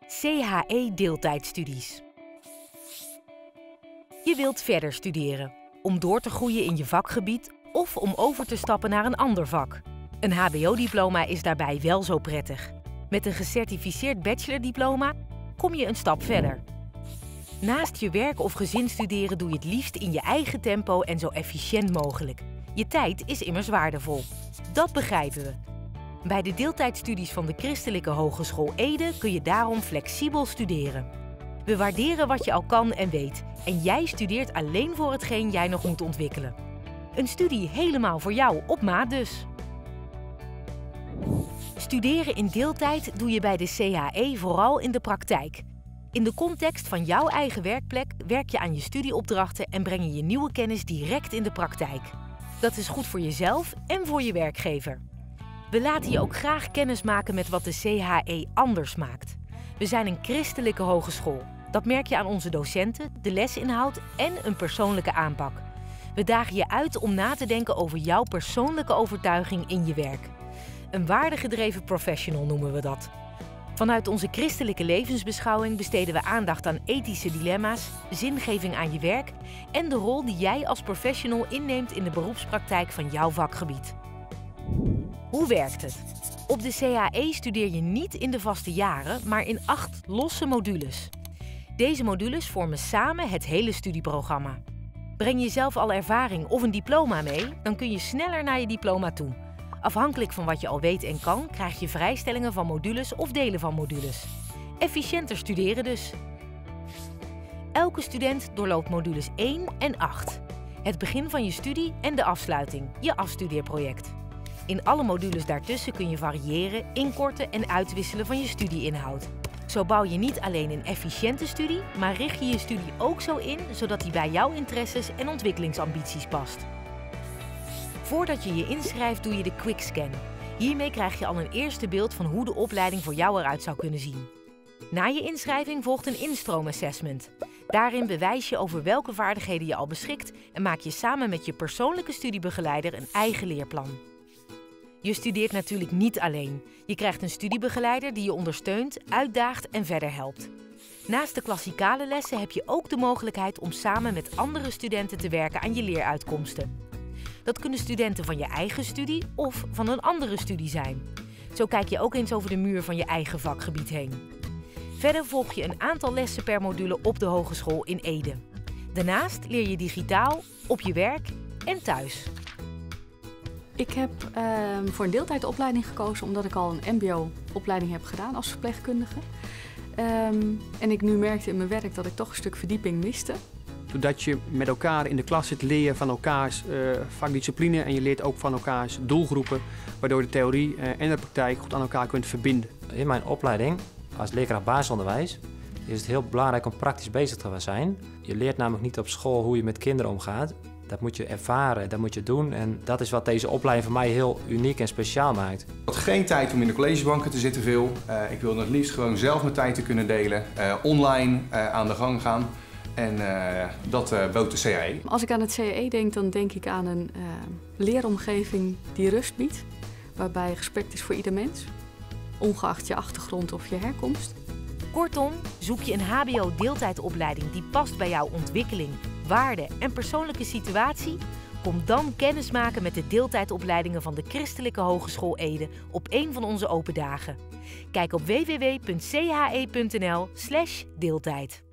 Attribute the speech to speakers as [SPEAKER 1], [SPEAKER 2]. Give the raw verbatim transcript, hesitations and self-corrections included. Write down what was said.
[SPEAKER 1] C H E deeltijdstudies. Je wilt verder studeren, om door te groeien in je vakgebied of om over te stappen naar een ander vak. Een H B O-diploma is daarbij wel zo prettig. Met een gecertificeerd bachelordiploma kom je een stap verder. Naast je werk of gezin studeren doe je het liefst in je eigen tempo en zo efficiënt mogelijk. Je tijd is immers waardevol. Dat begrijpen we. Bij de deeltijdstudies van de Christelijke Hogeschool Ede kun je daarom flexibel studeren. We waarderen wat je al kan en weet en jij studeert alleen voor hetgeen jij nog moet ontwikkelen. Een studie helemaal voor jou, op maat dus. Studeren in deeltijd doe je bij de C H E vooral in de praktijk. In de context van jouw eigen werkplek werk je aan je studieopdrachten en breng je je nieuwe kennis direct in de praktijk. Dat is goed voor jezelf en voor je werkgever. We laten je ook graag kennis maken met wat de C H E anders maakt. We zijn een christelijke hogeschool. Dat merk je aan onze docenten, de lesinhoud en een persoonlijke aanpak. We dagen je uit om na te denken over jouw persoonlijke overtuiging in je werk. Een waardegedreven professional noemen we dat. Vanuit onze christelijke levensbeschouwing besteden we aandacht aan ethische dilemma's, zingeving aan je werk en de rol die jij als professional inneemt in de beroepspraktijk van jouw vakgebied. Hoe werkt het? Op de C H E studeer je niet in de vaste jaren, maar in acht losse modules. Deze modules vormen samen het hele studieprogramma. Breng je zelf al ervaring of een diploma mee, dan kun je sneller naar je diploma toe. Afhankelijk van wat je al weet en kan, krijg je vrijstellingen van modules of delen van modules. Efficiënter studeren dus. Elke student doorloopt modules één en acht. Het begin van je studie en de afsluiting, je afstudeerproject. In alle modules daartussen kun je variëren, inkorten en uitwisselen van je studieinhoud. Zo bouw je niet alleen een efficiënte studie, maar richt je je studie ook zo in, zodat die bij jouw interesses en ontwikkelingsambities past. Voordat je je inschrijft doe je de Quickscan. Hiermee krijg je al een eerste beeld van hoe de opleiding voor jou eruit zou kunnen zien. Na je inschrijving volgt een instroomassessment. Daarin bewijs je over welke vaardigheden je al beschikt en maak je samen met je persoonlijke studiebegeleider een eigen leerplan. Je studeert natuurlijk niet alleen. Je krijgt een studiebegeleider die je ondersteunt, uitdaagt en verder helpt. Naast de klassikale lessen heb je ook de mogelijkheid om samen met andere studenten te werken aan je leeruitkomsten. Dat kunnen studenten van je eigen studie of van een andere studie zijn. Zo kijk je ook eens over de muur van je eigen vakgebied heen. Verder volg je een aantal lessen per module op de hogeschool in Ede. Daarnaast leer je digitaal, op je werk en thuis.
[SPEAKER 2] Ik heb uh, voor een deeltijdopleiding gekozen omdat ik al een M B O-opleiding heb gedaan als verpleegkundige. Um, en ik nu merkte in mijn werk dat ik toch een stuk verdieping miste.
[SPEAKER 3] Doordat je met elkaar in de klas zit, leer je van elkaars uh, vakdiscipline en je leert ook van elkaars doelgroepen, waardoor de theorie uh, en de praktijk goed aan elkaar kunt verbinden.
[SPEAKER 4] In mijn opleiding als leerkracht basisonderwijs is het heel belangrijk om praktisch bezig te zijn. Je leert namelijk niet op school hoe je met kinderen omgaat. Dat moet je ervaren, dat moet je doen en dat is wat deze opleiding voor mij heel uniek en speciaal maakt.
[SPEAKER 5] Ik had geen tijd om in de collegebanken te zitten veel. Uh, ik wilde het liefst gewoon zelf mijn tijd te kunnen delen, uh, online uh, aan de gang gaan. En uh, dat uh, bood de C H E.
[SPEAKER 2] Als ik aan het C H E denk, dan denk ik aan een uh, leeromgeving die rust biedt. Waarbij respect is voor ieder mens, ongeacht je achtergrond of je herkomst.
[SPEAKER 1] Kortom, zoek je een H B O-deeltijdopleiding die past bij jouw ontwikkeling, waarden en persoonlijke situatie? Kom dan kennis maken met de deeltijdopleidingen van de Christelijke Hogeschool Ede op een van onze open dagen. Kijk op w w w punt c h e punt n l slash deeltijd.